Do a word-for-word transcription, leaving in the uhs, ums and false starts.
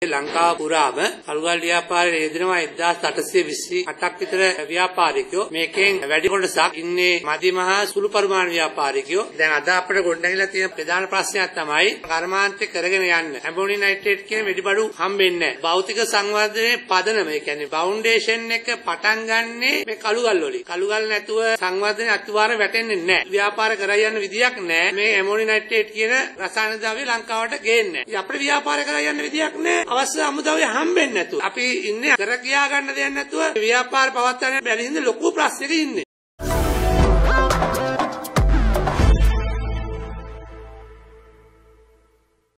ලංකාව පුරාම කළුගල් ව්‍යාපාරයේ යෙදෙනවා එක්දාස් අටසිය විසි අටක් විතර ව්‍යාපාරිකයෝ. මේකෙන් වැඩි කොටසක් ඉන්නේ මධ්‍යම හා සුළු පරිමාණ ව්‍යාපාරිකයෝ. දැන් අද අපිට ගොඩනැගිලා තියෙන ප්‍රධාන ප්‍රශ්නයක් තමයි කර්මාන්තේ කරගෙන යන්න. ඇමෝනියම් නයිට්‍රේට් කියන වෙඩිබඩු හම්බෙන්නේ නැහැ. භෞතික සංවර්ධනයේ පදනම, ඒ කියන්නේ ෆවුන්ඩේෂන් එක පටන් ගන්නේ මේ කළුගල් වලින්. කළුගල් නැතුව සංවර්ධනයේ අත්වාර වැටෙන්නේ නැහැ. ව්‍යාපාර කරා යන්න විදියක් නැහැ. මේ ඇමෝනියම් නයිට්‍රේට් කියන රසායන ද්‍රව්‍ය ලංකාවට ගේන්නේ නැහැ. අපිට ව්‍යාපාර කරා යන්න විදියක් නැහැ. අවශ්‍ය අමුද්‍රව්‍ය හම්බෙන්නේ නැතුව. අපි ඉන්නේ කර කියා ගන්න දෙයක් නැතුව ව්‍යාපාර පවත්වන්න බැරි හින්දා ලොකු ප්‍රශ්නයක ඉන්නේ.